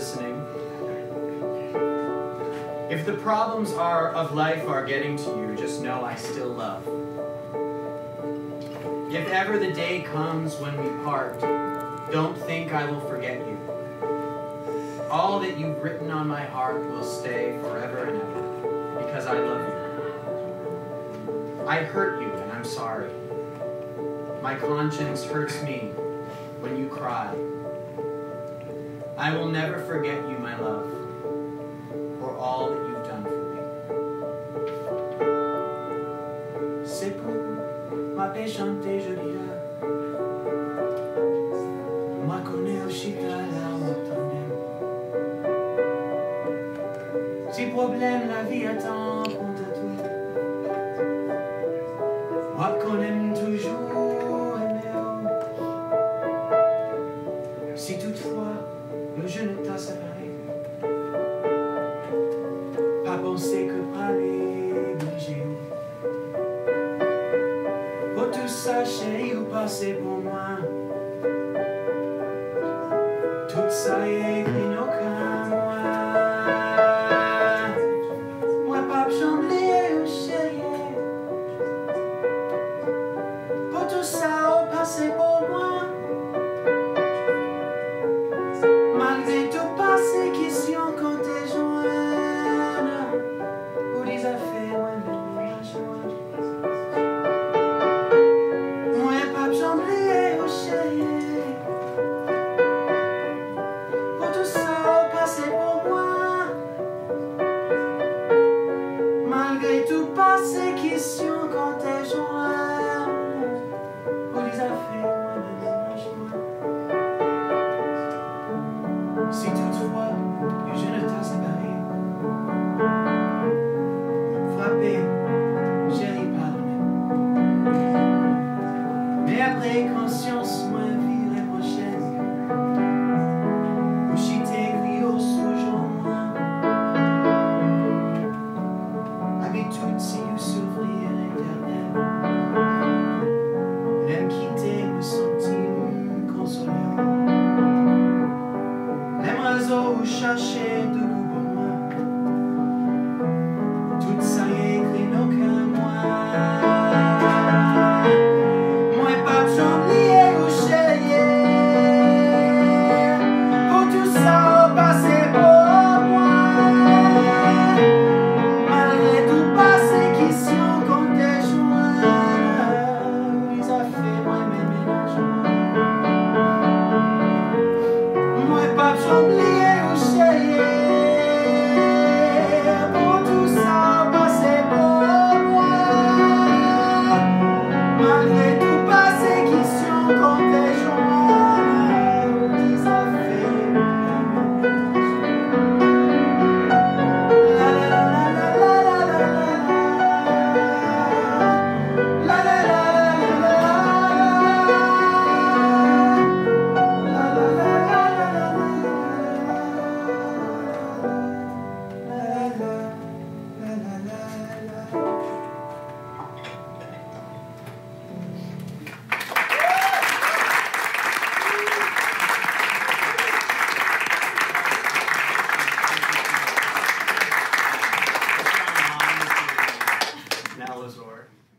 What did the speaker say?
listening. If the problems of life are getting to you, just know I still love. If ever the day comes when we part, don't think I will forget you. All that you've written on my heart will stay forever and ever, because I love you. I hurt you, and I'm sorry. My conscience hurts me when you cry. I will never forget you, my love, for all that you've done for me. C'est pour ma paix chanter Julia. Moi connais aussi ta larme éternelle. Si problème la vie attend pour ta toi. Moi qu'on aime toujours aimer. Si toutefois je ne t'ai séparé, pas penser que parler obligé. Pour tout ça, chérie, ou passer pour moi. Tout ça est écrit nos qu'à moi. Moi, pas chambler ou chérie. Pour tout ça, ou passer pour moi. Malgré tout passé qui si on comptait joindre ou des affaires, moi même la joie. Moi pas j'emblier au chéri. Pour tout ça passé pour moi. Malgré tout passé qui si on comptait joindre ou des affaires, moi même la joie. Si toutefois que je ne t'ai séparé, frappé, j'ai pardonné. Mais après conscience, moi vie la prochaine, où j'y t'écris au sous-jour moi. Habitude si vous souffrir l'éternel, l'aime quitter me sentir consolé. Vous cherchez de goût pour moi. Tout ça est écrit nos qu'à moi. Moi pas j'oublier ou chérie. Pour tout ça passé pour moi. Malgré tout passé qui si on comptait joindre, les affaires moi même ménage. Moi pas j'oublier. Pour tout ça, passé pour moi. Malgré tout passé qui si on comptait joindre, les affaires. La la la la la la la la la la Now, Lazor.